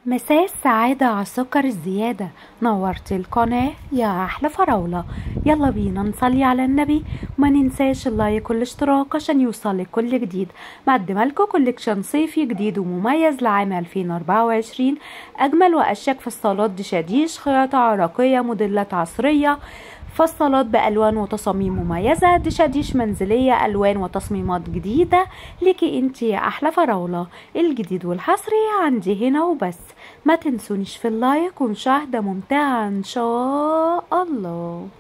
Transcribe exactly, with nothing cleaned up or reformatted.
مساء السعادة على السكر الزيادة. نورتي القناة يا أحلى فراولة. يلا بينا نصلي على النبي وما ننساش اللايك والاشتراك عشان يوصلك كل جديد. مقدمة لكم كوليكشن صيفي جديد ومميز لعام ألفين وأربعة وعشرين. أجمل وأشيك فصالات دشاديش، خياطة عراقية، موديلات عصرية، فصالات بألوان وتصاميم مميزة، دشاديش منزلية، ألوان وتصميمات جديدة ليكي انتي يا أحلى فراولة. الجديد والحصري عندي هنا وبس. ما تنسونيش في اللايك ومشاهدة ممتعة إن شاء الله.